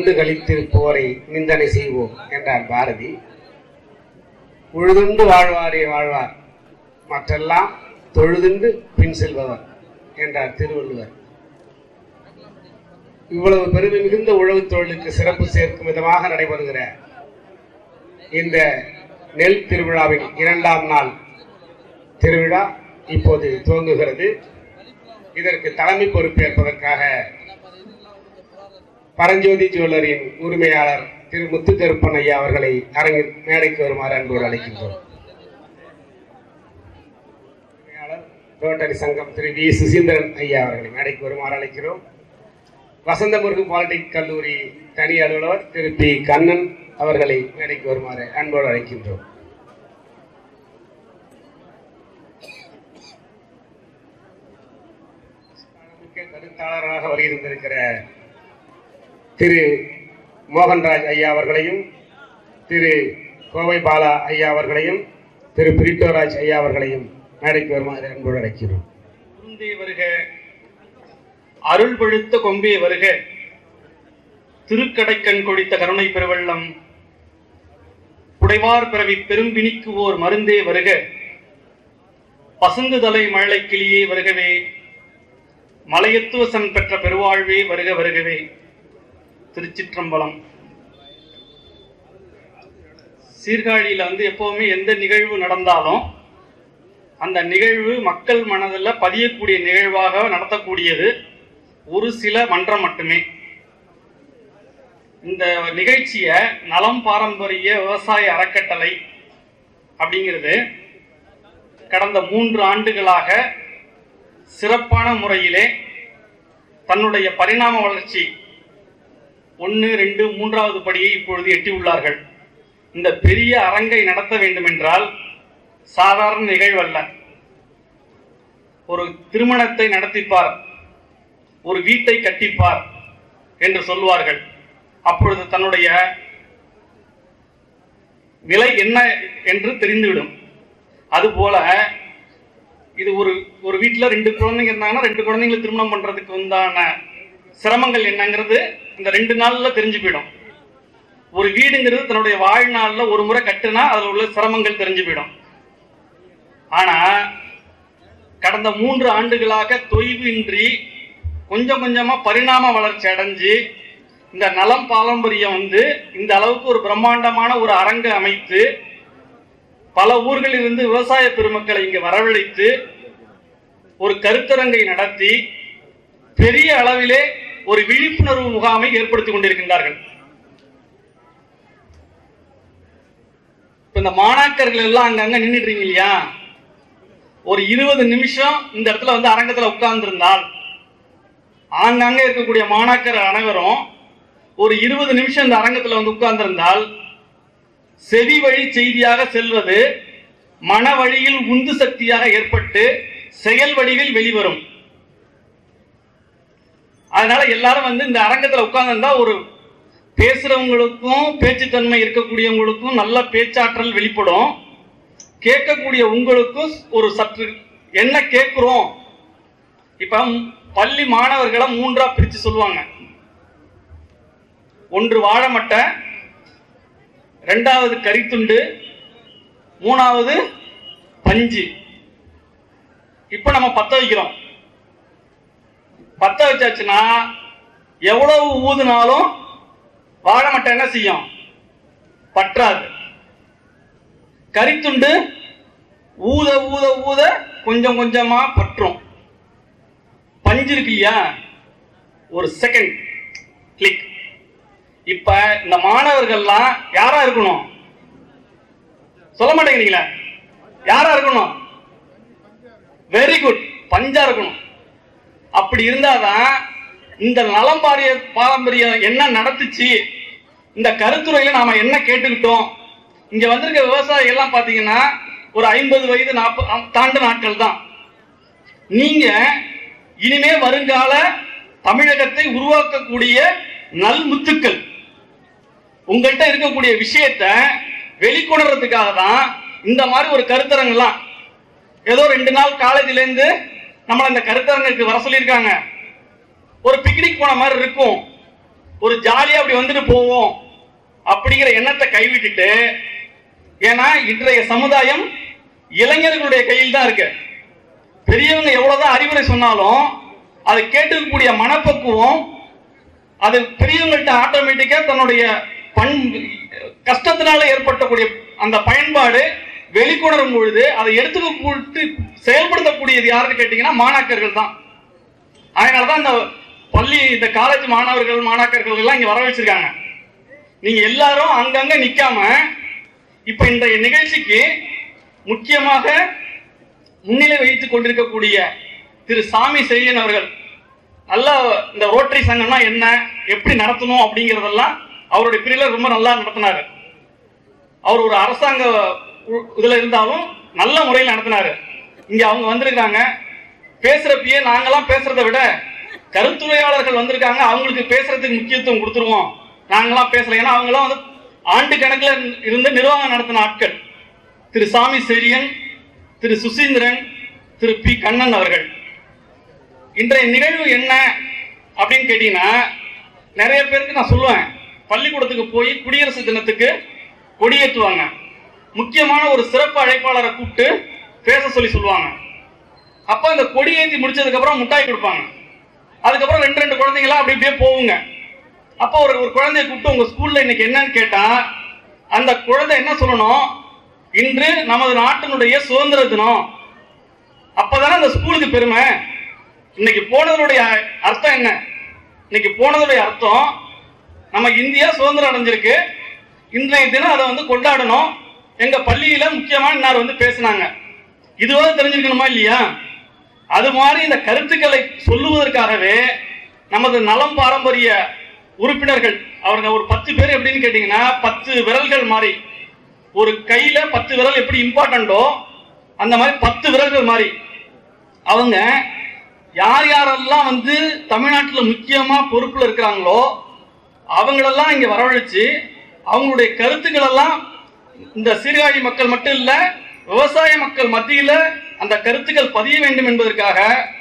உழுதுண்டு கழித்திருப்போரை நிந்தனை செய்வோம் என்றார் பாரதி. உழுதுண்டு வாழ்வாரே வாழ்வார், மற்றெல்லாம் தொழுதுண்டு பின் செல்பவர் என்றார் திருவள்ளுவர். இவ்வளவு பெருமை மிகுந்த உழவு தொழிலுக்கு சிறப்பு சேர்க்கும் விதமாக நடைபெறுகிற இந்த நெல் திருவிழாவின் 2ஆம் நாள் திருவிழா இப்போது துவங்குகிறது. இதற்கு தலைமை பொறுப்பேற்பதற்காக பரஞ்சோதி ஜுவல்லரியின் உரிமையாளர் திரு முத்துக்கருப்பன் ஐயா அவர்களை அரங்கில் மேடைக்கு வருமாறு அன்போடு அழைக்கின்றோம். ரோட்டரி சங்கம் திரு வி சுசீந்திரன் ஐயா அவர்களை மேடைக்கு வருமாறு அழைக்கிறோம். வசந்தமுருகு பாலிடெக்னிக் கல்லூரி தனி அலுவலர் திரு பி கண்ணன் அவர்களை மேடைக்கு வருமாறு அன்போடு அழைக்கின்றோம். கருத்தாளராக வருகின்றிருக்கிற திரு மோகன்ராஜ் ஐயா அவர்களையும், திரு கோவை பாலா ஐயா அவர்களையும், திரு பிரிட்டோராஜ் ஐயா அவர்களையும் மேடைக்கு வருமாறு அன்போடு அழைக்கிறோம். வருக, அருள் பழுத்த கொம்பே வருக, திருக்கடைக்கண் கொடித்த கருணை பெருவெள்ளம், புடைவார் பிறவி பெரும்பிணிக்குவோர் மருந்தே வருக, பசுங்கு தலை மழை கிளியே வருகவே, மலையத்துவசன் பெற்ற பெருவாழ்வே வருக வருகவே. திருச்சிற்றம்பலம். சீர்காழியில எப்பவுமே எந்த நிகழ்வு நடந்தாலும் அந்த நிகழ்வு மக்கள் மனதில் பதியக்கூடிய நிகழ்வாக நடத்தக்கூடியது ஒரு சில மன்றம் மட்டுமே. இந்த நிகழ்ச்சிய நலம் பாரம்பரிய விவசாய அறக்கட்டளை அப்படிங்கிறது கடந்த 3 ஆண்டுகளாக சிறப்பான முறையிலே தன்னுடைய பரிணாம வளர்ச்சி 1, 2, 3வது படியை இப்பொழுது எட்டியுள்ளார்கள். இந்த பெரிய அரங்கை நடத்த வேண்டும் என்றால் சாதாரண நிகழ்வல்ல. ஒரு திருமணத்தை நடத்திப்பார், ஒரு வீட்டை கட்டிப்பார் என்று சொல்வார்கள். அப்பொழுது தன்னுடைய நிலை என்ன என்று தெரிந்துவிடும். அதுபோல இது ஒரு வீட்டில் 2 குழந்தைங்க இருந்தாங்கன்னா 2 குழந்தைங்களை திருமணம் பண்றதுக்கு உண்டான சிரமங்கள் என்னங்கிறது இந்த 2 நாள்ல தெரிஞ்சு போயிடும். ஒரு வீடுங்கிறது தன்னுடைய வாழ்நாள்ல ஒரு முறை கட்டுனா அதுல உள்ள சிரமங்கள் தெரிஞ்சு போயிடும். ஆனா கடந்த 3 ஆண்டுகளாக தொய்வின்றி கொஞ்சம் கொஞ்சமா பரிணாம வளர்ச்சி அடைஞ்சு இந்த நலம் பாரம்பரியம் இந்த அளவுக்கு ஒரு பிரம்மாண்டமான ஒரு அரங்கு அமைத்து பல ஊர்களில் இருந்து விவசாய பெருமக்களை இங்கு வரவழைத்து ஒரு கருத்தரங்கை நடத்தி பெரிய அளவிலே ஒரு விழிப்புணர்வு முகாமை ஏற்படுத்திக் கொண்டிருக்கின்றார்கள். இந்த மாணாக்கர்கள் எல்லாம் அங்கங்க நின்றுட்டு இல்லையா, ஒரு 20 நிமிஷம் இந்த இடத்துல அரங்கத்துல உட்கார்ந்து இருந்தால் ஆங்காங்க இருக்கக்கூடிய மாணாக்கர் அனைவரும் ஒரு 20 நிமிஷம் இந்த அரங்கத்துல உட்கார்ந்து இருந்தால் செவி வழி செய்தியாக செல்வது மன வழியில் உந்து சக்தியாக ஏற்பட்டு செயல் வடிவில் வெளிவரும். அதனால எல்லாரும் இந்த அரங்கத்துல உட்கார்ந்து ஒரு பேசுறவங்களுக்கும் பேச்சுத்தன்மை இருக்கக்கூடியவங்களுக்கும் நல்ல பேச்சாற்றல் வெளிப்படும். கேட்கக்கூடிய உங்களுக்கும் ஒரு சற்று என்ன கேட்கிறோம். இப்ப பள்ளி மாணவர்களை 3ஆ பிரிச்சு சொல்லுவாங்க. 1 வாழைமட்டை, 2வது கரித்துண்டு, 3வது பஞ்சு. இப்ப நம்ம பத்த வைக்கிறோம். பத்த வச்சாச்சுன்னா எவ்வளவு ஊதுனாலும் வாழைமட்டை என்ன செய்யும்? பற்றாது. கரித்துண்டு ஊத ஊத ஊத கொஞ்சம் கொஞ்சமா பற்றும். பஞ்சு இருக்கு இல்லையா, ஒரு செகண்ட் கிளிக். இப்ப இந்த மாணவர்கள்லாம் யாரா இருக்கணும்? சொல்ல மாட்டேங்கிறீங்களா? யாரா இருக்கணும்? வெரி குட், பஞ்சா இருக்கணும். அப்படி இருந்தாதான் இந்த நலம் பாரம்பரியம் என்ன நடத்துச்சு, இந்த கருத்துரையில நாம என்ன கேட்டுக்கிட்டோம். இங்க வந்திருக்க விவசாயிகள் எல்லாம் பாத்தீங்கன்னா ஒரு 50 வயது 40 தாண்டு நாட்கள் தான். நீங்க இனிமே வருங்கால தமிழகத்தை உருவாக்கக்கூடிய நல்முத்துக்கள். உங்கள்கிட்ட இருக்கக்கூடிய விஷயத்தை வெளிக்கொணர்றதுக்காக தான் இந்த மாதிரி ஒரு கருத்தரங்கெல்லாம். ஏதோ 2 நாள் காலேஜ்ல இருந்து நம்மள இந்த கருத்தரங்குக்கு வர சொல்லியிருக்காங்க. ஒரு பிக்னிக் போன மாதிரி இருக்கும். ஒரு ஜாலியா அப்படி வந்துட்டு போவோம் அப்படிங்கிற எண்ணத்தை கைவிட்டுட்டு, ஏன்னா இன்றைய சமுதாயம் இளைஞர்களுடைய கையில் தான் இருக்கு. பெரியவங்க எவ்வளவுதான் அறிவுரை சொன்னாலும் அதை கேட்டுக்கக்கூடிய மனப்பக்குவம் அது பெரியவங்கள்ட்ட ஆட்டோமேட்டிக்கா தன்னுடைய கஷ்டத்தினால ஏற்பட்டக்கூடிய அந்த பயன்பாடு வெளிக்கொணரும் பொழுது அதை எடுத்துக்கிட்டு செயல்படுத்தக்கூடியது யாருன்னு கேட்டீங்கன்னா மாணாக்கர்கள் தான். அதனாலதான் இந்த பள்ளி இந்த காலேஜ் மாணவர்கள் மாணாக்கர்கள் எல்லாம் இங்க வர வச்சிருக்காங்க. நீங்க எல்லாரும் அங்கங்க நிக்காம இப்ப இந்த நிகழ்ச்சிக்கு முக்கியமாக முன்னிலை வைத்துக் கொண்டிருக்கக்கூடிய திரு சாமி செய்யன் அவர்கள் நல்லா இந்த ரோட்டரி சங்கம்னா என்ன, எப்படி நடத்தணும் அப்படிங்கறதெல்லாம் அவருடைய பிரிவுல ரொம்ப நல்லா நடத்தினாரு. அவர் ஒரு அரசாங்க இதுல இருந்தாலும் நல்ல முறையில் நடத்தினாரு. இங்க அவங்க வந்திருக்காங்க, பேசுறப்பயே நாங்கெல்லாம் பேசுறதை விட கருத்துரையாளர்கள் வந்திருக்காங்க, அவங்களுக்கு பேசுறதுக்கு முக்கியத்துவம் கொடுத்துருவோம், நாங்கெல்லாம் பேசல. ஏன்னா அவங்களாம் வந்து ஆண்டு கணக்கில் இருந்து நிர்வாகம் நடத்தின ஆட்கள். திரு சாமி செழியன், திரு சுசீந்திரன், திரு பி கண்ணன் அவர்கள். இன்றைய நிகழ்வு என்ன அப்படின்னு கேட்டீங்கன்னா, நிறைய பேருக்கு நான் சொல்லுவேன், பள்ளிக்கூடத்துக்கு போய் குடியரசு தினத்துக்கு கொடியேற்றுவாங்க. முக்கியமான ஒரு சிறப்பு அழைப்பாளரை கூப்பிட்டு பேச சொல்லி சொல்லுவாங்க. அப்ப இந்த கொடியேற்றி முடிச்சதுக்கு அப்புறம் முட்டாய் கொடுப்பாங்க. அதுக்கப்புறம் ரெண்டு குழந்தைங்களா அப்படி இப்படியே போவுங்க. அப்ப ஒரு குழந்தைய கூப்பிட்டு உங்க ஸ்கூல்ல இன்னைக்கு என்னன்னு கேட்டா, அந்த குழந்தை என்ன சொல்லணும், இன்று நமது நாட்டினுடைய சுதந்திர தினம். அப்பதானே அந்த ஸ்கூலுக்கு பெருமை. இன்னைக்கு போனதனுடைய அர்த்தம் என்ன? இன்னைக்கு போனதுடைய அர்த்தம் நம்ம இந்தியா சுதந்திரம் அடைஞ்சிருக்கு, இன்றைய தினம் அதை வந்து கொண்டாடணும். எங்க பள்ளியில முக்கியமான இன்னார் வந்து பேசினாங்க, இதுவாக தெரிஞ்சிருக்கணுமா இல்லையா? அது மாதிரி இந்த கருத்துக்களை சொல்லுவதற்காகவே நமது நலம் பாரம்பரிய உறுப்பினர்கள் அவங்க ஒரு 10 பேர் எப்படின்னு கேட்டீங்கன்னா 10 விரல்கள் மாதிரி, ஒரு கையில 10 விரல் எப்படி இம்பார்ட்டன்டோ அந்த மாதிரி 10 விரல்கள் மாதிரி அவங்க யார் யாரெல்லாம் வந்து தமிழ்நாட்டில் முக்கியமா பொறுப்புல இருக்கிறாங்களோ அவங்களெல்லாம் இங்க வரவழைச்சு அவங்களுடைய கருத்துக்கள் எல்லாம் இந்த சீர்காழி மக்கள் மட்டும் இல்ல விவசாய மக்கள் மத்தியில அந்த கருத்துக்கள் பதிய வேண்டும் என்பதற்காக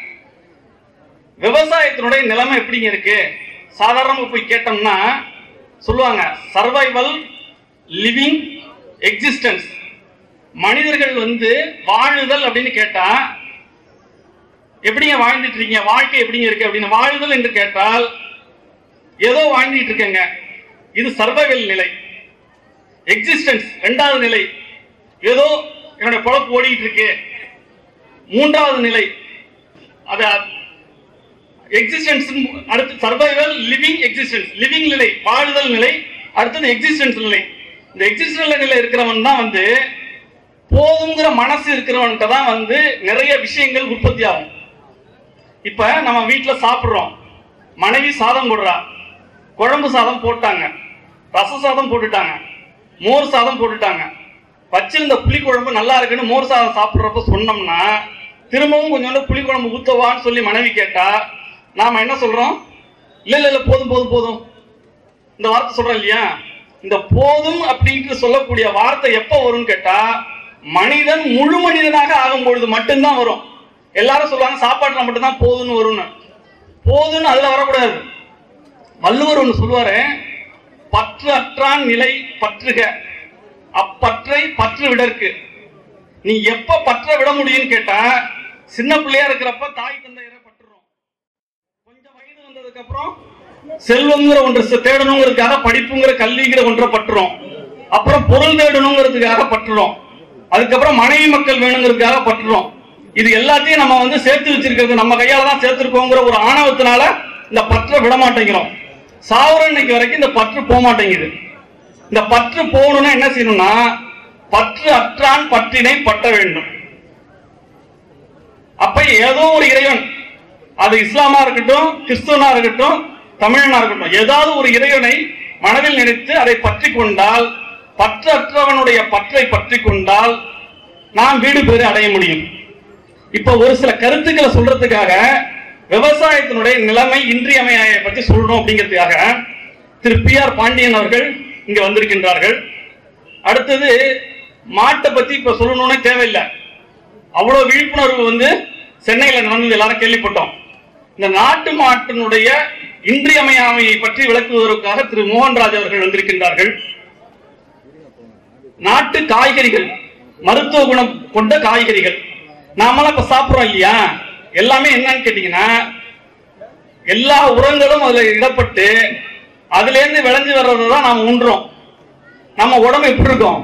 விவசாயத்தினுடைய நிலைமை எப்படிங்க இருக்கு சாதாரணமா போய் கேட்டோம்னா சொல்லுவாங்க, சர்வைவல், லிவிங், எக்ஸிஸ்டன்ஸ். மனிதர்கள் வந்து வாழுதல் அப்படின்னு கேட்டா எப்படிங்க வாழ்ந்துட்டு இருக்கீங்க, வாழ்க்கை எப்படிங்க இருக்கு அப்படின்னு. வாழுதல் என்று கேட்டால் ஏதோ வாழ்ந்துட்டு இருக்கேங்க, இது சர்வைவல் நிலை. எக்ஸிஸ்டன்ஸ் இரண்டாவது நிலை, ஏதோ என்னோட பொழப்பு ஓடிட்டு இருக்கு. மூன்றாவது நிலை அது எக்ஸிஸ்டன்ஸ். அடுத்து சர்வைவல், லிவிங், எக்ஸிஸ்டன்ஸ். லிவிங் நிலை வாழுதல் நிலை, அடுத்தது எக்ஸிஸ்டன்ஸ் நிலை. இந்த எக்ஸிஸ்டன்ஸ் நிலை இருக்கிறவன் தான் வந்து போதுங்கிற மனசு இருக்கிறவன்கிட்ட தான் வந்து நிறைய விஷயங்கள் உற்பத்தி ஆகும். இப்ப நம்ம வீட்டுல சாப்பிடுறோம், மனைவி சாதம் போடுறா, குழம்பு சாதம் போட்டாங்க, ரச சாதம் போட்டுட்டாங்க, மோர் சாதம் போட்டுட்டாங்க. வச்சிருந்த புளி குழம்பு நல்லா இருக்குன்னு மோர் சாதம் சாப்பிடுறப்ப சொன்னோம்னா திரும்பவும் கொஞ்சோண்டு புளி குழம்பு ஊத்தவான்னு சொல்லி மனைவி கேட்டா நாம என்ன சொல்றோம்? இல்ல இல்ல போதும் போதும் போதும் இந்த வார்த்தை சொல்றோம் இல்லையா? இந்த போதும் அப்படின்ட்டு சொல்லக்கூடிய வார்த்தை எப்ப வரும்னு கேட்டா மனிதன் முழு மனிதனாக ஆகும் பொழுது மட்டும்தான் வரும். எல்லாரும் சொல்லுவாங்க சாப்பாட்டுல மட்டும்தான் போதும்னு வரும்னு. போதும்னு அதுல வரக்கூடாது. வள்ளுவர் ஒண்ணு சொல்லுவாரு, பற்று அற்றான் நிலை பற்றுக, அப்பற்றை பற்று விடற்கு. நீ எப்ப பற்ற விட முடியும்னு கேட்டா சின்ன பிள்ளையா இருக்கிறப்ப தாய் தந்தையரை பற்றுறோம். கொஞ்சம் வயது வந்ததுக்கு அப்புறம் செல்வங்கிற ஒன்று தேடணுங்கிறதுக்காக படிப்புங்கிற கல்விங்கிற ஒன்றை பற்றுறோம். அப்புறம் பொருள் தேடணுங்கிறதுக்காக பற்றுறோம். அதுக்கப்புறம் மனைவி மக்கள் வேணுங்கிறதுக்காக பற்றுறோம். இது எல்லாத்தையும் நம்ம வந்து சேர்த்து வச்சிருக்கிறது நம்ம கையால தான் சேர்த்திருக்கோங்கிற ஒரு ஆணவத்தினால இந்த பற்றை விட மாட்டேங்கிறோம். சாவர இன்னைக்கு வரைக்கும் இந்த பற்று போக மாட்டேங்குது. இந்த பற்று போகணும்னா என்ன செய்யணும்னா பற்று அற்றான் பற்றினை பற்ற வேண்டும். அப்ப ஏதோ ஒரு இறைவன், அது இஸ்லாமா இருக்கட்டும், கிறிஸ்துவனா இருக்கட்டும், தமிழனா இருக்கட்டும், ஏதாவது ஒரு இறைவனை மனதில் நினைத்து அதை பற்றி கொண்டால், பற்றற்றவனுடைய பற்றை பற்றி கொண்டால் நாம் வீடு பேறு அடைய முடியும். இப்ப ஒரு சில கருத்துக்களை சொல்றதுக்காக விவசாயத்தினுடைய நிலைமை இன்றியமையை பற்றி சொல்லணும் அப்படிங்கிறதுக்காக திரு PR பாண்டியன் அவர்கள் இங்க வந்திருக்கின்றார்கள். அடுத்தது மாட்டை பத்தி இப்ப சொல்லணும்னே தேவையில்லை, அவ்வளவு விழிப்புணர்வு வந்து சென்னையில நடந்தது எல்லாரும் கேள்விப்பட்டோம். இந்த நாட்டு மாட்டினுடைய இன்றியமையாமையை பற்றி விளக்குவதற்காக திரு மோகன்ராஜ் அவர்கள் வந்திருக்கின்றார்கள். நாட்டு காய்கறிகள், மருத்துவ குணம் கொண்ட காய்கறிகள் நாமெல்லாம் இப்ப சாப்பிடுறோம் இல்லையா, எல்லாமே என்னன்னு கேட்டீங்கன்னா எல்லா உரங்களும் அதுல இடப்பட்டு அதுல இருந்து விளைஞ்சு வர்றதுதான் நாம உண்றோம். நம்ம உடம்பு எப்படி இருக்கும்?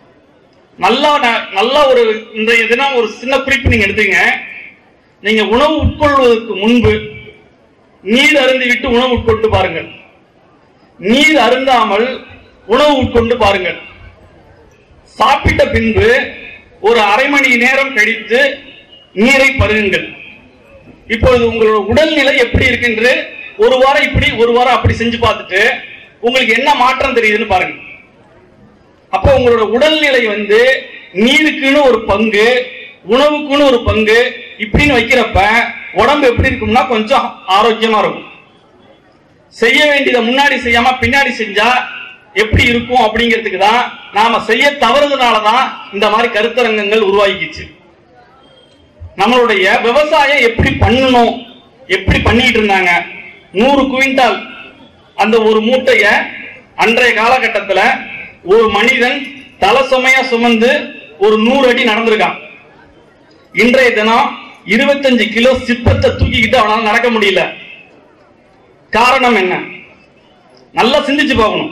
நல்லா ஒரு இன்றைய தினம் ஒரு சின்ன குறிப்பு நீங்க எடுத்துங்க. நீங்க உணவு உட்கொள்வதற்கு முன்பு நீர் அருந்தி விட்டு உணவு உட்கொண்டு பாருங்கள். நீர் அருந்தாமல் உணவு உட்கொண்டு பாருங்கள். சாப்பிட்ட பின்பு ஒரு அரை மணி நேரம் கழித்து நீரை பருகுங்கள். இப்பொழுது உங்களோட உடல்நிலை எப்படி இருக்குன்று ஒரு வாரம் இப்படி ஒரு வாரம் அப்படி செஞ்சு பார்த்துட்டு உங்களுக்கு என்ன மாற்றம் தெரியுதுன்னு பாருங்க. அப்ப உங்களோட உடல்நிலை நீருக்குன்னு ஒரு பங்கு, உணவுக்குன்னு ஒரு பங்கு இப்படின்னு வைக்கிறப்ப உடம்பு எப்படி இருக்கும்னா கொஞ்சம் ஆரோக்கியமா இருக்கும். செய்ய வேண்டியதை முன்னாடி செய்யாம பின்னாடி செஞ்சா எப்படி இருக்கும் அப்படிங்கிறதுக்கு தான் நாம செய்ய தவறுதனாலதான் இந்த மாதிரி கருத்தரங்கங்கள் உருவாகிச்சு. நம்மளுடைய விவசாயம் எப்படி பண்ணணும், எப்படி பண்ணிட்டு இருந்தாங்க. 100 குவிண்டால் அந்த ஒரு மூட்டைய அன்றைய காலகட்டத்தில் ஒரு மனிதன் தலை சுமையா சுமந்து ஒரு 100 அடி நடந்திருக்கான். இன்றைய தினம் 25 கிலோ சிப்பத்தை தூக்கிக்கிட்டு அவனால நடக்க முடியல. காரணம் என்ன? நல்லா சிந்திச்சு பார்க்கணும்.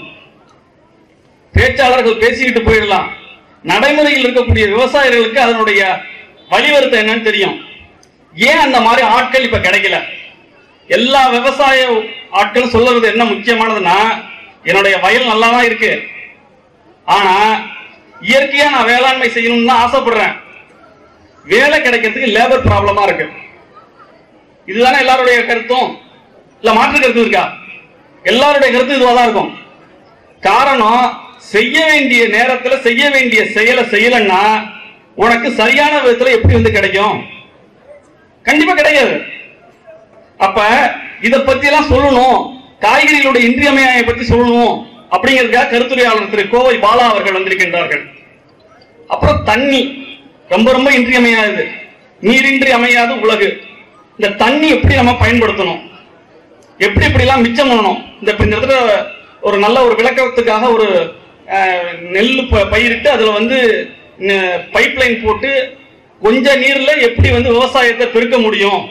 பேச்சாளர்கள் பேசிக்கிட்டு போயிடலாம். நடைமுறையில் இருக்கக்கூடிய விவசாயிகளுக்கு அதனுடைய வழிவருத்தம் என்னன்னு தெரியும். ஏன் அந்த மாதிரி ஆட்கள் இப்ப கிடைக்கல? எல்லா விவசாய ஆட்களும் சொல்றது என்ன முக்கியமானதுன்னா, என்னுடைய வயல் நல்லா தான் இருக்கு, ஆனா இயற்கையா நான் வேளாண்மை செய்யணும்னு ஆசைப்படுறேன், வேலை கிடைக்கிறதுக்கு லேபர் ப்ராப்ளமா இருக்கு. இதுதானே எல்லாருடைய கருத்தும்? இல்ல மாற்று கருத்து இருக்கா? எல்லாருடைய கருத்து இதுவாதான் இருக்கும். காரணம், செய்ய வேண்டிய நேரத்துல செய்ய வேண்டிய செயலை செய்யலன்னா உனக்கு சரியான விதத்துல எப்படி கிடைக்கும்? கண்டிப்பா கிடையாது. அப்ப இத பத்தி எல்லாம் சொல்லணும், காய்கறிகளுடைய இன்றியமையாமை பத்தி சொல்லணும் அப்படிங்கிறதுக்காக கருத்துரையாளர் திரு கோவை பாலா அவர்கள் வந்திருக்கின்றார்கள். அப்புறம் தண்ணி ரொம்ப ரொம்ப இன்றியமையாதது. நீரின்றி அமையாத உலகு. இந்த தண்ணி எப்படி நம்ம பயன்படுத்தணும், எப்படி எல்லாம் மிச்சம் பண்ணணும். இந்த இடத்துல ஒரு நல்ல ஒரு விளக்கத்துக்காக ஒரு நெல் பயிரிட்டு அதுல பைப் லைன் போட்டு கொஞ்ச நீர்ல எப்படி விவசாயத்தை பெருக்க முடியும்.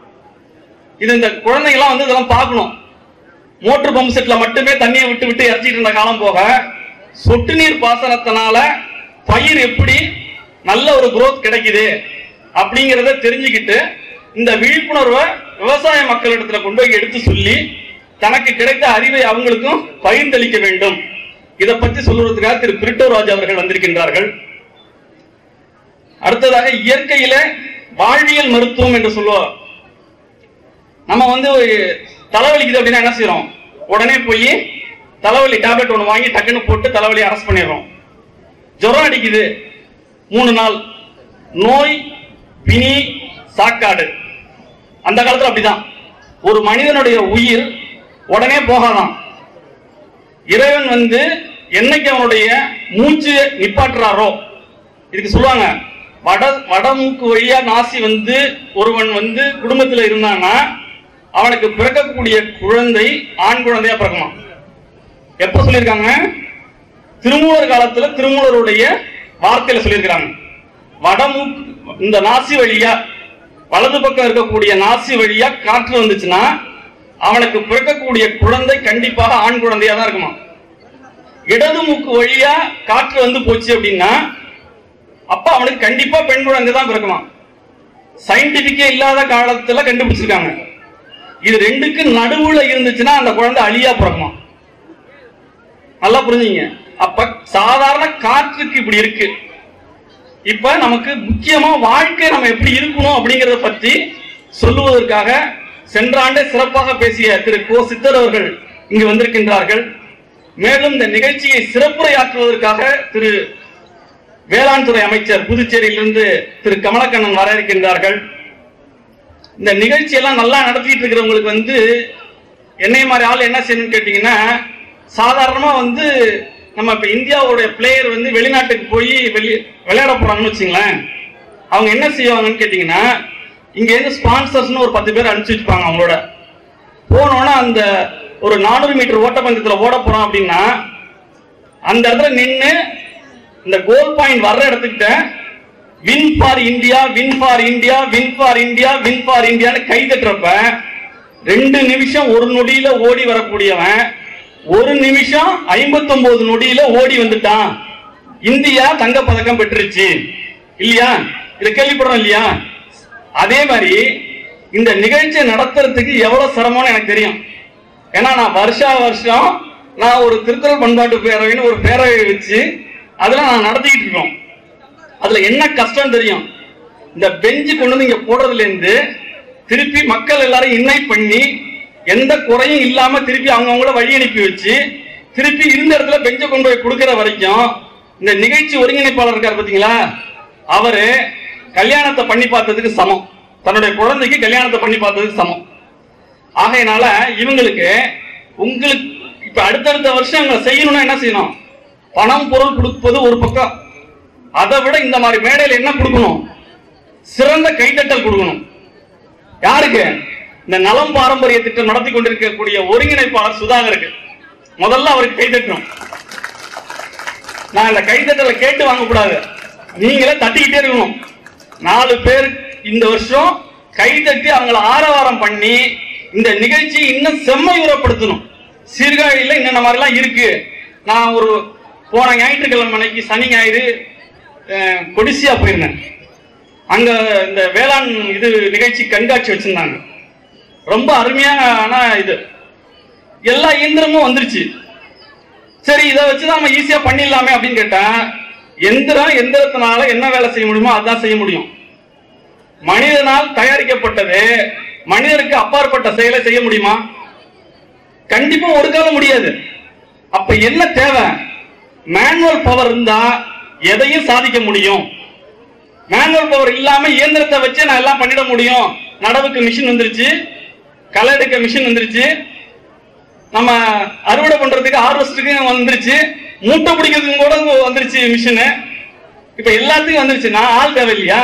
இது இந்த குழந்தைங்களாம் இதெல்லாம் பார்க்கணும். மோட்டர் பம்ப் செட்ல மட்டுமே தண்ணியை விட்டு விட்டு இறச்சிட்டு இருந்த காலம் போக சொட்டு நீர் பாசனத்தினால பயிர் எப்படி நல்ல ஒரு growth கிடைக்குது அப்படிங்கறத தெரிஞ்சுக்கிட்டு இந்த விழிப்புணர்வை விவசாய மக்களிடத்துல கொண்டு போய் எடுத்து சொல்லி தனக்கு கிடைத்த அறிவை அவங்களுக்கும் பகிர்ந்தளிக்க வேண்டும். இதை பற்றி சொல்லுவதற்காக திரு பிரிட்டோராஜ் அவர்கள் வந்திருக்கின்றார்கள். அடுத்ததாக இயற்கையில வாழ்வியல் மருத்துவம் என்று சொல்லுவார். நம்ம தலைவலிக்குது அப்படின்னா என்ன செய்யறோம்? உடனே போய் தலைவலி டேப்லெட் ஒன்று வாங்கி டக்குன்னு போட்டு தலைவலி அரெஸ்ட் பண்ணிடுறோம். ஜுரம் அடிக்குது 3 நாள், நோய் பிணி சாக்காடு. அந்த காலத்துல அப்படிதான். ஒரு மனிதனுடைய உயிர் உடனே போகாதான். இறைவன் என்னைக்கு அவனுடைய மூச்சு நிப்பாட்டுறாரோ, இதுக்கு சொல்லுவாங்க வடமூக்கு வழியா நாசி ஒருவன் குடும்பத்தில் இருந்தான்னா அவனுக்கு பிறக்கக்கூடிய குழந்தை ஆண் குழந்தையா பிறக்குமா. எப்ப சொல்லியிருக்காங்க? திருமூலர் காலத்துல திருமூலருடைய வார்த்தையில சொல்லியிருக்கிறாங்க. வடமூக்கு இந்த நாசி வழியா, வலது பக்கம் இருக்கக்கூடிய நாசி வழியா காற்று வந்துச்சுன்னா அவனுக்கு பிறக்கக்கூடிய குழந்தை கண்டிப்பாக ஆண் குழந்தையா தான் இருக்குமா. இடது மூக்கு வழியா காற்று போச்சு அப்படின்னா அப்ப அவனுக்கு கண்டிப்பா பெண் குழந்தை தான் பிறக்குமா. சயின்டிபிக்கே இல்லாத காலத்துல கண்டுபிடிச்சிருக்காங்க. இது ரெண்டுக்கு நடுவுல இருந்துச்சுன்னா அந்த குழந்தை அழியா பிறக்குமா. நல்லா புரிஞ்சுங்க. அப்ப சாதாரண காற்றுக்கு இப்படி இருக்கு. இப்ப நமக்கு முக்கியமா வாழ்க்கை நம்ம எப்படி இருக்கணும் அப்படிங்கறத பத்தி சொல்லுவதற்காக சென்ற ஆண்டே சிறப்பாக பேசிய திரு கோ சித்தர் அவர்கள் இங்கு வந்திருக்கின்றார்கள். மேலும் இந்த நிகழ்ச்சியை சிறப்புரையாற்றுவதற்காக திரு வேளாண் துறை அமைச்சர் புதுச்சேரியிலிருந்து திரு கமலக்கண்ணன் வர இருக்கின்றார்கள். இந்த நிகழ்ச்சியெல்லாம் நல்லா நடத்திட்டு இருக்கிறவங்களுக்கு என்னை மாதிரி ஆள் என்ன செய்யணும்னு கேட்டீங்கன்னா, சாதாரணமா நம்ம இப்ப இந்தியாவுடைய பிளேயர் வெளிநாட்டுக்கு போய் விளையாட போறாங்கன்னு வச்சுங்களேன், அவங்க என்ன செய்வாங்கன்னு கேட்டீங்கன்னா, இங்க இருந்து ஸ்பான்சர்ஸ் ஒரு 10 பேர் அனுப்பிச்சு வச்சுப்பாங்க. அவங்களோட போனோன்னா அந்த ஒரு 400 மீட்டர் ஓட்டப்பந்தயத்தில் ஓட போறோம் அப்படின்னா அந்த இடத்துல நின்று இந்த கோல் பாயிண்ட் வர்ற இடத்துக்கிட்ட win for India, win for India, win for India, win for இந்தியான்னு கை தட்டுறப்ப 2 நிமிஷம் 1 நொடியில ஓடி வரக்கூடியவன் 1 நிமிஷம் 59 நொடியில ஓடி வந்துட்டான். இந்தியா தங்க பதக்கம் பெற்றுருச்சு இல்லையா? இதை கேள்விப்படுறோம் இல்லையா? அதே மாதிரி இந்த நிகழ்ச்சியை நடத்துறதுக்கு எவ்வளவு சிரமம்னு எனக்கு தெரியும். ஏன்னா நான் வருஷம் நான் ஒரு திருக்குறள் பண்பாட்டு பேரவைன்னு ஒரு பேரவை வச்சு அதெல்லாம் நான் நடத்திக்கிட்டு இருக்கோம். அதுல என்ன கஷ்டம் தெரியும்? இந்த பெஞ்சு கொண்டு வந்து இங்க போடுறதுல இருந்து திருப்பி மக்கள் எல்லாரும் இன்வைட் பண்ணி எந்த குறையும் இல்லாம திருப்பி அவங்கவுங்கள வழி அனுப்பி வச்சு திருப்பி இருந்த இடத்துல பெஞ்சை கொண்டு போய் கொடுக்கிற வரைக்கும் இந்த நிகழ்ச்சி ஒருங்கிணைப்பாளர் இருக்கார் பாத்தீங்களா, அவரு கல்யாணத்தை பண்ணி பார்த்ததுக்கு சமம். தன்னுடைய குழந்தைக்கு கல்யாணத்தை பண்ணி பார்த்ததுக்கு சமம். ஆகையினால இவங்களுக்கு உங்களுக்கு இப்ப அடுத்தடுத்த வருஷம் செய்யணும்னா என்ன செய்யணும்? பணம் பொருள் கொடுப்பது ஒரு பக்கம், அதை விட இந்த மாதிரி மேடையில் என்ன கொடுக்கணும்? சிறந்த கைத்தட்டல் கொடுக்கணும். யாருக்கு? இந்த நலம் பாரம்பரிய திட்டம் நடத்தி கொண்டிருக்கக்கூடிய ஒருங்கிணைப்பாளர் சுதாகருக்கு முதல்ல அவருக்கு கைத்தட்டணும். நான் இந்த கைத்தட்டலை கேட்டு வாங்கக்கூடாது, நீங்களே தட்டிக்கிட்டே இருக்கணும். 4 பேர் இந்த வருஷம் கைதட்டி அவங்களை ஆரவாரம் பண்ணி இந்த நிகழ்ச்சி இன்னும் செம்மையுறப்படுத்தணும். சீர்காழியில் இன்னும் மாதிரிலாம் இருக்கு. நான் ஒரு போன ஞாயிற்றுக்கிழமை அன்னைக்கு சனி ஞாயிறு கொடிசியா போயிருந்தேன். அங்க இந்த வேளாண் இது நிகழ்ச்சி கண்காட்சி வச்சிருந்தாங்க. ரொம்ப அருமையான இது, எல்லா இயந்திரமும் வந்துருச்சு. சரி, இதை வச்சுதான் நம்ம ஈஸியா பண்ணிடலாமே அப்படின்னு கேட்டா, எந்திரத்தினால என்ன வேலை செய்ய முடியுமோ அதான் செய்ய முடியும். மனிதனால் தயாரிக்கப்பட்டது மனிதருக்கு அப்பாற்பட்ட செயலை செய்ய முடியுமா? கண்டிப்பா ஒரு காலம் முடியாது. அப்ப என்ன தேவை? மேனுவல் பவர் இருந்தா எதையும் சாதிக்க முடியும். மேனுவல் பவர் இல்லாம இயந்திரத்தை வச்சு நான் எல்லாம் பண்ணிட முடியும். நடவுக்கு மிஷின் வந்துருச்சு, களை எடுக்க மிஷின் வந்துருச்சு, நம்ம அறுவடை பண்றதுக்கு ஹார்வெஸ்டுக்கு வந்துருச்சு, மூட்டை பிடிக்கிறதுக்கு கூட வந்துருச்சு மிஷின். இப்ப எல்லாத்துக்கும் வந்துருச்சு. நான் ஆள் தேவை இல்லையா?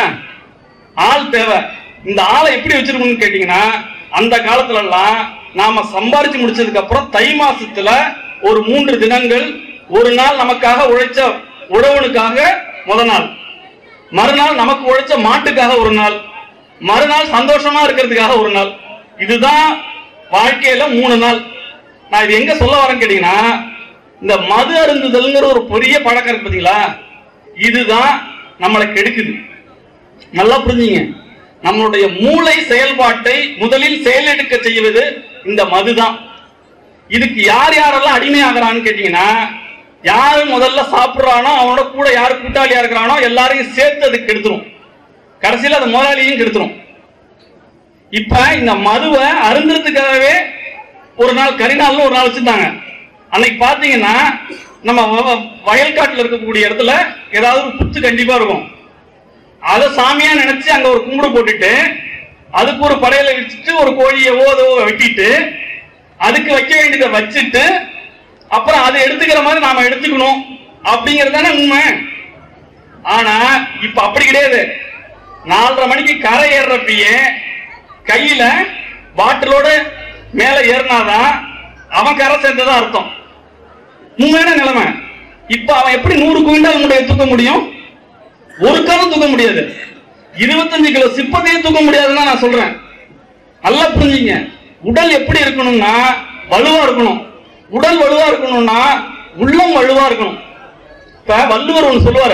ஆள் தேவை. இந்த ஆளை எப்படி வச்சிருக்கணும்னு கேட்டீங்கன்னா, அந்த காலத்துல எல்லாம் நாம சம்பாரிச்சு முடிச்சதுக்கு அப்புறம் தை மாசத்துல ஒரு 3 தினங்கள், ஒரு நாள் நமக்காக உழைச்ச உழவனுக்காக முத நாள், மறுநாள் நமக்கு உழைச்ச மாட்டுக்காக ஒரு நாள், மறுநாள் சந்தோஷமா இருக்கிறதுக்காக ஒரு நாள். இதுதான் வாழ்க்கையில 3 நாள். நான் இது எங்க சொல்ல வரேன்னு கேட்டீங்கன்னா, இந்த மது அருந்துதல்ங்கிற ஒரு பெரிய பழக்கம் இருக்கு பாத்தீங்களா, இதுதான் நம்மளை கெடுக்குது. நல்லா புரிஞ்சுங்க. நம்மளுடைய மூளை செயல்பாட்டை முதலில் செயலெடுக்க செய்வது இந்த மதுதான். இதுக்கு யார் யாரெல்லாம் அடிமையாகிறான்னு கேட்டீங்கன்னா, யாரு முதல்ல சாப்பிடுறானோ அவனோட கூட யாரு கூட்டாளியா இருக்கிறானோ எல்லாரையும் சேர்த்து அது கெடுத்துரும். கடைசியில் அது முதலாளியும் கெடுத்துரும். இப்ப இந்த மதுவை அருந்துறதுக்காகவே ஒரு நாள் கரிநாள்னு ஒரு நாள் வச்சிருந்தாங்க. அன்னைக்கு பாத்தீங்கன்னா நம்ம வயல்காட்டில் இருக்கக்கூடிய இடத்துல ஏதாவது ஒரு புத்து கண்டிப்பா இருக்கும். அதை சாமியா நினைச்சு அங்க ஒரு கும்பிடு போட்டுட்டு அதுக்கு ஒரு படையில வச்சுட்டு ஒரு கோழியை வெட்டிட்டு அதுக்கு வைக்க வேண்டியதை வச்சுட்டு அப்புறம் அதை எடுத்துக்கிற மாதிரி நாம எடுத்துக்கணும் அப்படிங்கறதானே உண்மை. ஆனா இப்ப அப்படி கிடையாது. 4:30 மணிக்கு கரை ஏறப்பயே கையில பாட்டிலோட மேல ஏறினாதான் அவன் கரை சேர்ந்ததா அர்த்தம். உண்மையான நிலைமை. இப்ப அவன் எப்படி 100 குவிண்டால் முடைய தூக்க முடியும்? ஒரு காலம் தூக்க முடியாது. 25 கிலோ சிப்பத்தையும் தூக்க முடியாதுன்னு நான் சொல்றேன். நல்லா புரிஞ்சுங்க. உடல் எப்படி இருக்கணும்னா வலுவா இருக்கணும். உடல் வலுவா இருக்கணும்னா உள்ளம் வலுவா இருக்கணும். இப்ப வள்ளுவர் ஒன்று சொல்லுவாரு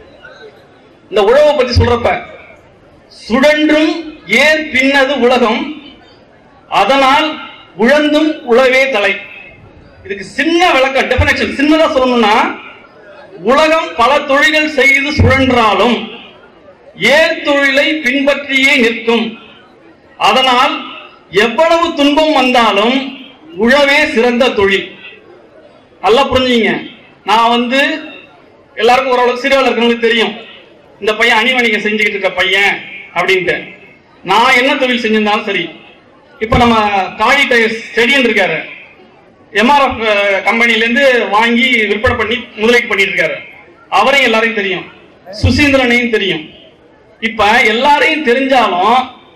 இந்த உழவை பத்தி சொல்றப்ப, சுழன்றும் ஏர் பின்னது உலகம், அதனால் உழந்தும் உழவே தலை. இதுக்கு சின்ன விளக்கம், டெபினேஷன் சின்னதா சொல்லணும்னா, உலகம் பல தொழில்கள் செய்து சுழன்றாலும் ஏர் தொழிலை பின்பற்றியே நிற்கும், அதனால் எவ்வளவு துன்பம் வந்தாலும் உழவே சிறந்த தொழில். நல்லா புரிஞ்சுங்க. நான் எல்லாருக்கும் ஓரளவுக்கு சிறுவர்கள் இருக்கிறவங்களுக்கு தெரியும், இந்த பையன் அணிவணிகம் செஞ்சுக்கிட்டு இருக்க பையன் அப்படின்ட்டு. நான் என்ன தொழில் செஞ்சிருந்தாலும் சரி, இப்ப நம்ம காளி டயர்ஸ் செடியன் இருக்காரு, எம்ஆர்எஃப் கம்பெனில இருந்து வாங்கி விற்பனை பண்ணி முதலீடு பண்ணிட்டு இருக்காரு. அவரையும் எல்லாரையும் தெரியும், சுசீந்திரனையும் தெரியும். இப்ப எல்லாரையும் தெரிஞ்சாலும்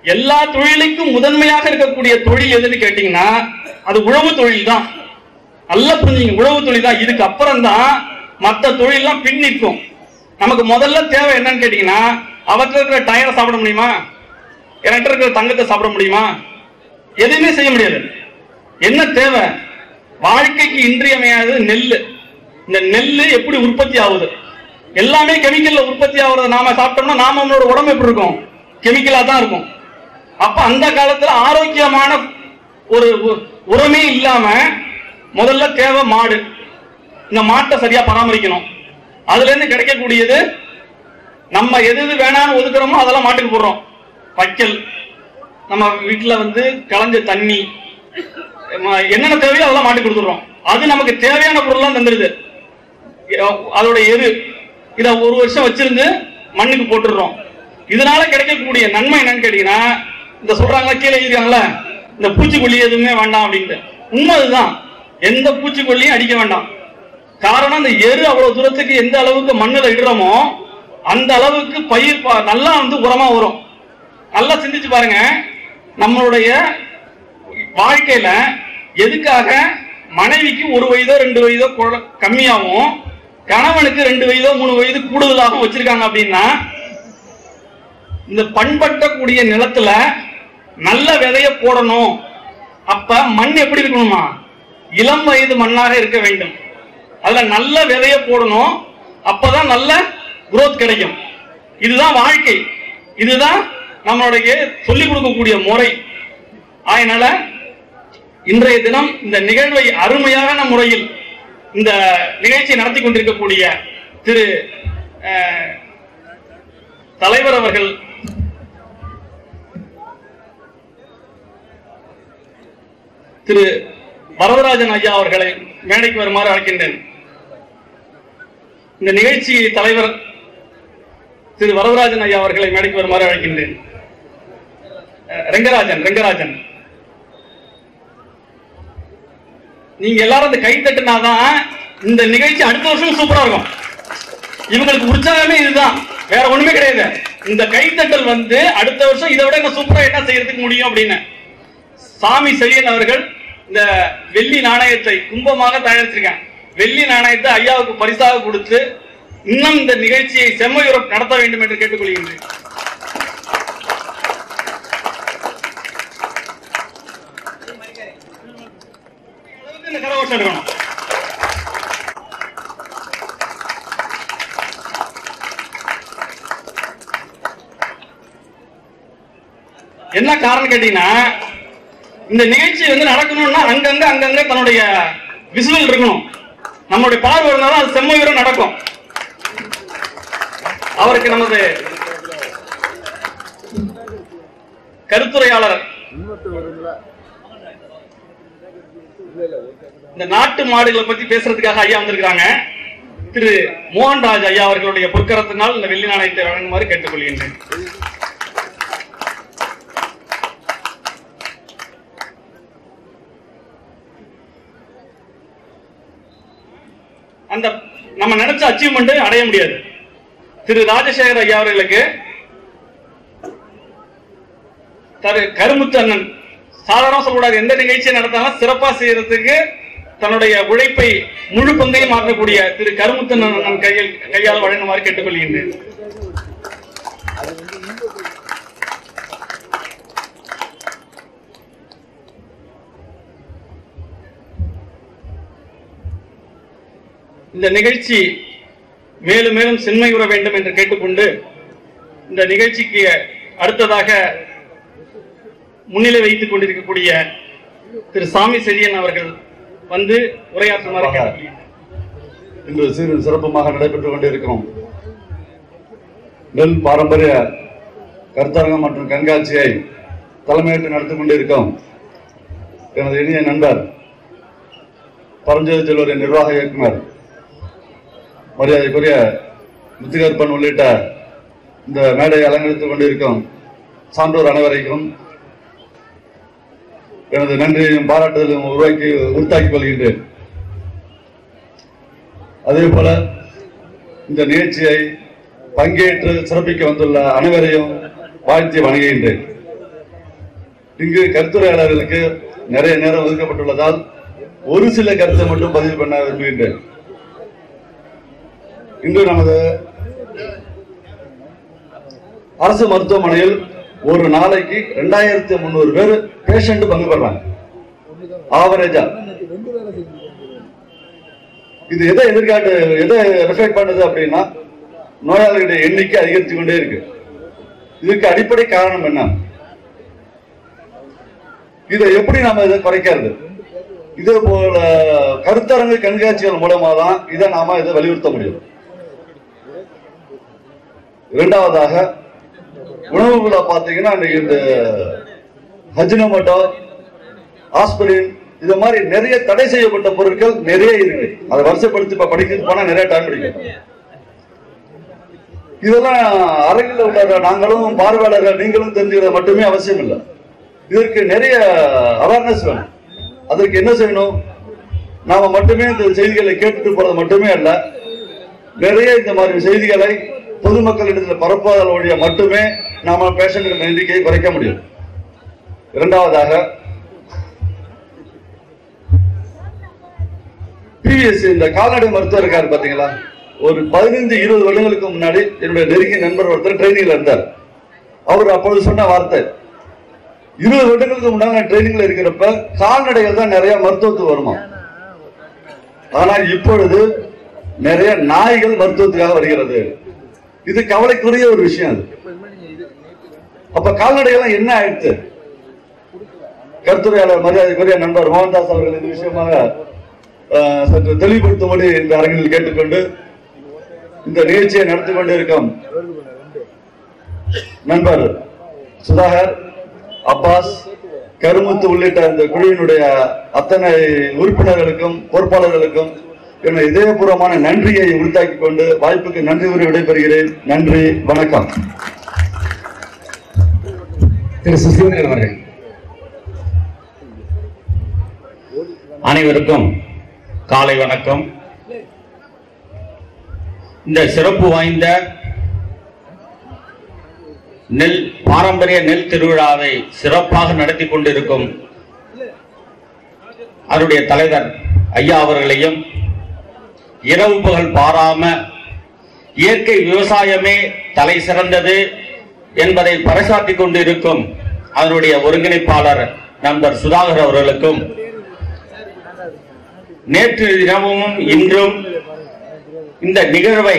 எல்லா தொழிலுக்கும் முதன்மையாக இருக்கக்கூடிய தொழில் எதுன்னு கேட்டீங்கன்னா அது உழவு தொழில் தான். நல்லா புரிஞ்சுங்க, உழவு தொழில் தான். இதுக்கு அப்புறம் தான் மற்ற தொழிலாம் பின் நிற்கும். நமக்கு முதல்ல தேவை என்னன்னு கேட்டீங்கன்னா, அவற்றை இருக்கிற டயரை சாப்பிட முடியுமா? என்கிட்ட இருக்கிற தங்கத்தை சாப்பிட முடியுமா? எதுவுமே செய்ய முடியாது. என்ன தேவை? வாழ்க்கைக்கு இன்றியமையாதது நெல். இந்த நெல் எப்படி உற்பத்தி ஆகுது? எல்லாமே கெமிக்கல்ல உற்பத்தி ஆகுறத நாம சாப்பிட்டோம்னா நாம நம்மளோட உடம்பு எப்படி இருக்கும்? கெமிக்கலா தான் இருக்கும். அப்ப அந்த காலத்துல ஆரோக்கியமான ஒரு உரமே இல்லாம முதல்ல தேவை மாடு. இந்த மாட்டை சரியா பராமரிக்கணும். அதுல இருந்து கிடைக்கக்கூடியது நம்ம எது வேணாம்னு ஒதுக்குறோமோ அதெல்லாம் மாட்டுக்கு போடுறோம். வைக்கல், நம்ம வீட்டுல கலஞ்ச தண்ணி, என்னென்ன தேவையோ அதெல்லாம் மாட்டுக்கு கொடுத்துடுறோம். அது நமக்கு தேவையான பொருள்லாம் தந்துருது. அதோட எரு இத ஒரு வருஷம் வச்சிருந்து மண்ணுக்கு போட்டுடுறோம். இதனால கிடைக்கக்கூடிய நன்மை என்னன்னு கேட்டீங்கன்னா, இந்த சொல்றாங்களா கீழே இருக்காங்களா, இந்த பூச்சிக்கொல்லி எதுவுமே வேண்டாம் அப்படின்ட்டு. உண்மை அதுதான். எந்த பூச்சிக்கொல்லியும் அடிக்க வேண்டாம். காரணம், இந்த எரு அவ்வளவு தூரத்துக்கு எந்த அளவுக்கு மண்ணுல இடுறோமோ அந்த அளவுக்கு பயிர் நல்லா உரமா வரும். நல்லா சிந்திச்சு பாருங்க, நம்மளுடைய வாழ்க்கையில எதுக்காக மனைவிக்கு 1 வயதோ 2 வயதோ கம்மியாகவும் கணவனுக்கு 2 வயதோ 3 வயது கூடுதலாகவும் வச்சிருக்காங்க அப்படின்னா, இந்த பண்பட்டக்கூடிய நிலத்துல நல்ல விதைய போடணும். அப்ப மண் எப்படி இருக்கணுமா? இளம் வயது மண்ணாக இருக்க வேண்டும். அதுல நல்ல விதைய போடணும். அப்பதான் நல்ல growth கிடைக்கும். இதுதான் வாழ்க்கை. இதுதான் நம்மளுடைய சொல்லிக் கொடுக்கக்கூடிய முறை. அதனால இன்றைய தினம் இந்த நிகழ்வை அருமையான முறையில் இந்த நிகழ்ச்சியை நடத்தி கொண்டிருக்கக்கூடிய திரு தலைவர் அவர்கள், திரு வரதராஜன் ஐயா அவர்களை மேடைக்கு வருமாறு அழைக்கின்றேன். இந்த நிகழ்ச்சி தலைவர் திரு வரதராஜன் ஐயா அவர்களை மேடைக்கு வருமாறு அழைக்கின்றேன். ரெங்கராஜன், நீங்க எல்லாரும் இந்த கை தட்டுனாதான் இந்த நிகழ்ச்சி அடுத்த வருஷம் சூப்பரா இருக்கும். இவங்களுக்கு உற்சாகமே இதுதான், வேற ஒண்ணுமே கிடையாது. இந்த கைத்தட்டல் அடுத்த வருஷம் இதை விட என்ன சூப்பரா என்ன செய்யறதுக்கு முடியும் அப்படின்னு. சாமி செழியன் அவர்கள் இந்த வெள்ளி நாணயத்தை கும்பமாக தயாரிச்சிருக்காங்க. வெள்ளி நாணயத்தை ஐயாவுக்கு பரிசாக கொடுத்து இன்னும் இந்த நிகழ்ச்சியை செம்மையுற நடத்த வேண்டும் என்று கேட்டுக்கொள்கின்றேன். கரகோஷம் இருக்கணும். என்ன காரணம் கேட்டீங்கன்னா, இந்த நிகழ்ச்சி நடக்கணும்னா அங்கங்க தன்னுடைய விசுவல் இருக்கணும். நம்மளுடைய பார்வை இருந்தாலும் அது செம்மையுற நடக்கும். அவருக்கு நமது கருத்துரையாளர் இந்த நாட்டு மாடுகளை பத்தி பேசுறதுக்காக ஐயா வந்திருக்காங்க. திரு மோகன்ராஜ் ஐயா அவர்களுடைய பொற்கரத்தினால் இந்த வெள்ளி நாணயத்தை வழங்குமாறு கேட்டுக்கொள்கின்றேன். அந்த நம்ம நினைச்ச அச்சீவ்மெண்ட் அடைய முடியாது. திரு ராஜசேகர் ஐயா அவர்களுக்கு கருமுத்து அண்ணன், சாதாரண சொல்லக்கூடாது, எந்த நிகழ்ச்சியை நடத்தாலும் சிறப்பா செய்யறதுக்கு தன்னுடைய உழைப்பை முழு பங்கையும் மாற்றக்கூடிய திரு கருமுத்து அண்ணன் கையால் வழங்குமாறு கேட்டுக்கொள்கின்றேன். இந்த நிகழ்ச்சி மேலும் மேலும் செம்மையுற வேண்டும் என்று கேட்டுக்கொண்டு, இந்த நிகழ்ச்சிக்கு அடுத்ததாக முன்னிலை வைத்துக் கொண்டிருக்கக்கூடிய திரு சாமி செழியன் அவர்கள் உரையாற்றுமாறு கேட்டுக்கொள்கிறேன். இன்று சீரும் சிறப்புமாக நடைபெற்றுக் கொண்டிருக்கிறோம் நெல் பாரம்பரிய கருத்தரங்கம் மற்றும் கண்காட்சியை தலைமையேற்று நடத்தி கொண்டிருக்கிறோம். எனது இனிய நண்பர் பரஞ்சோதி செல்வரின் நிர்வாக இயக்குனர் மரியாதைக்குரிய முத்துகற்பன் உள்ளிட்ட இந்த மேடையை அலங்கரித்துக் கொண்டிருக்கும் சான்றோர் அனைவரைக்கும் எனது நன்றியையும் பாராட்டுதலும் உறுத்தாக்கிக் கொள்கின்றேன். அதே போல இந்த நிகழ்ச்சியை பங்கேற்று சிறப்பிக்க வந்துள்ள அனைவரையும் வாழ்த்தி வணங்குகின்றேன். இங்கு கருத்துரையாளர்களுக்கு நிறைய நேரம் ஒதுக்கப்பட்டுள்ளதால் ஒரு சில கருத்தை மட்டும் பதிவு பண்ண விரும்புகின்றேன். இன்று நமது அரசு மருத்துவமனையில் ஒரு நாளைக்கு 2300 பேர் பேஷண்ட் பங்கு பெறாங்க ஆவரேஜா. இது எதை ரிஃப்ளெக்ட் பண்ணுது அப்படின்னா நோயாளிகளுடைய எண்ணிக்கை அதிகரித்து கொண்டே இருக்கு. இதுக்கு அடிப்படை காரணம் என்ன? இதை எப்படி நாம இதை குறைக்கிறது? இதே போல கருத்தரங்கு கண்காட்சிகள் மூலமா தான் இதை நாம இதை வலியுறுத்த முடியும். இரண்டாவதாக உணவுகளை பார்த்தீங்கன்னா இந்த ஹஜினோமோட்டோ, ஆஸ்பிரின் இது மாதிரி நிறைய தடை செய்யப்பட்ட பொருட்கள் நிறைய இருக்கு. அதை வரிசைப்படுத்தி படிக்கிறது போனா நிறைய டைம் பிடிக்கும். இதெல்லாம் அரங்கில் உள்ள நாங்களும் பார்வையாளர்கள் நீங்களும் தெரிஞ்சுக்கிறது மட்டுமே அவசியம் இல்லை. இதற்கு நிறைய அவேர்னஸ் வேணும். அதற்கு என்ன செய்யணும்? நாம மட்டுமே இந்த செய்திகளை கேட்டுட்டு போறது மட்டுமே அல்ல, நிறைய இந்த மாதிரி செய்திகளை பொதுமக்களிடத்தில் பரப்புவதன் வழியா மட்டுமே நாம பேஷண்ட்கள் எண்ணிக்கையை குறைக்க முடியும். இரண்டாவதாக பிவிஎஸ் இந்த கால்நடை மருத்துவர் இருக்காரு பாத்தீங்களா, ஒரு 15-20 வருடங்களுக்கு முன்னாடி என்னுடைய நெருங்கிய நண்பர் ஒருத்தர் ட்ரைனிங்ல இருந்தார். அவர் அப்பொழுது சொன்ன வார்த்தை, 20 வருடங்களுக்கு முன்னாடி ட்ரைனிங்ல இருக்கிறப்ப கால்நடைகள் தான் நிறைய மருத்துவத்துக்கு வருமா, ஆனால் இப்பொழுது நிறைய நாய்கள் மருத்துவத்துக்காக வருகிறது. இது கவலைக்குரிய ஒரு விஷயம். அது அப்ப கால்நடைகள் என்ன ஆயிடுச்சு? கருத்துரையாளர் மரியாதைக்குரிய நண்பர் மோகன்தாஸ் அவர்கள் இந்த விஷயமாக சற்று தெளிவுபடுத்தும்படி இந்த அரங்கில் கேட்டுக்கொண்டு இந்த நிகழ்ச்சியை நடத்தி கொண்டிருக்கும் நண்பர் சுதாகர், அப்பாஸ், கருமுத்து உள்ளிட்ட இந்த குழுவினுடைய அத்தனை உறுப்பினர்களுக்கும் பொறுப்பாளர்களுக்கும் என்னுடைய இதயபூர்வமான நன்றியை உரித்தாக்கி கொண்டு வாய்ப்புக்கு நன்றி கூறி விடைபெறுகிறேன். நன்றி, வணக்கம். திரு சுசீந்திரன் அவர்கள். அனைவருக்கும் காலை வணக்கம். இந்த சிறப்பு வாய்ந்த பாரம்பரிய நெல் திருவிழாவை சிறப்பாக நடத்தி கொண்டிருக்கும் அவருடைய தலைவர் ஐயா அவர்களையும், இரவு பகல் பாராம இயற்கை விவசாயமே தலை சிறந்தது என்பதை பறைசாற்றிக் கொண்டிருக்கும் அதனுடைய ஒருங்கிணைப்பாளர் நண்பர் சுதாகர் அவர்களுக்கும், நேற்று தினமும் இன்றும் இந்த நிகழ்வை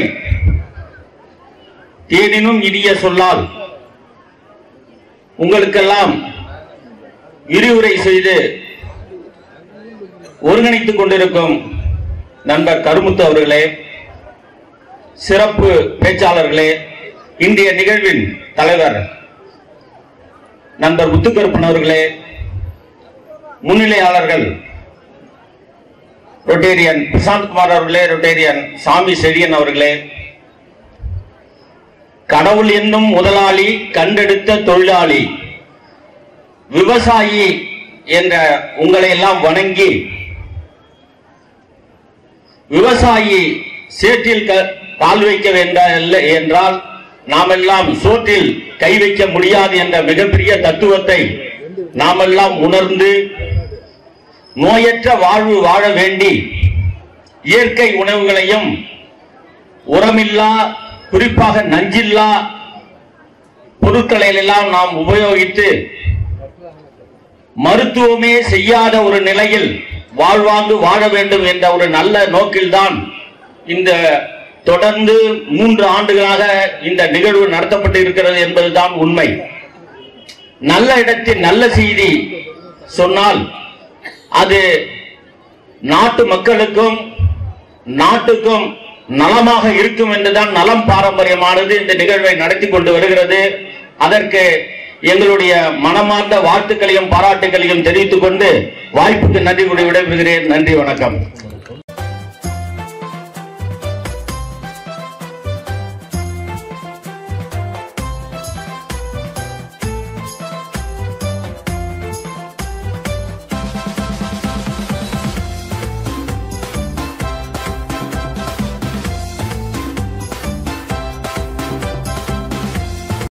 தேனினும் இனிய சொல்லால் உங்களுக்கெல்லாம் விரிவுரை செய்து ஒருங்கிணைத்துக் கொண்டிருக்கும் நண்பர் கருமுத்து அவர்களே, சிறப்பு பேச்சாளர்களே, இன்றைய நிகழ்வின் தலைவர் நண்பர் முத்துக்கருப்பன் அவர்களே, முன்னிலையாளர்கள் ரொட்டேரியன் பிரசாந்த் குமார் அவர்களே, ரொட்டேரியன் சாமி செழியன் அவர்களே, கடவுள் என்னும் முதலாளி, கண்டெடுத்த தொழிலாளி, விவசாயி என்ற உங்களை எல்லாம் வணங்கி, விவசாயி சேற்றில் கால் வைக்க வேண்டாம் என்றால் நாமெல்லாம் சோற்றில் கை வைக்க முடியாது என்ற மிகப்பெரிய தத்துவத்தை நாமெல்லாம் உணர்ந்து நோயற்ற வாழ்வு வாழ வேண்டி இயற்கை உணவுகளையும் உரமில்லா, குறிப்பாக நஞ்சில்லா பொருட்களை எல்லாம் நாம் உபயோகித்து மருத்துவமே செய்யாத ஒரு நிலையில் வாழ்வாங்கு வாழ வேண்டும் என்ற ஒரு நல்ல நோக்கில்தான் இந்த தொடர்ந்து 3 ஆண்டுகளாக இந்த நிகழ்வு நடத்தப்பட்டு இருக்கிறது என்பதுதான் உண்மை. நல்ல இடத்தில் நல்ல செய்தி சொன்னால் அது நாட்டு மக்களுக்கும் நாட்டுக்கும் நலமாக இருக்கும் என்றுதான் நலம் பாரம்பரியமானது இந்த நிகழ்வை நடத்தி கொண்டு வருகிறது. அதற்கு எங்களுடைய மனமார்ந்த வாழ்த்துக்களையும் பாராட்டுகளையும் தெரிவித்துக் கொண்டு வாய்ப்புக்கு நன்றி கூறி விடைபெறுகிறேன். நன்றி, வணக்கம்.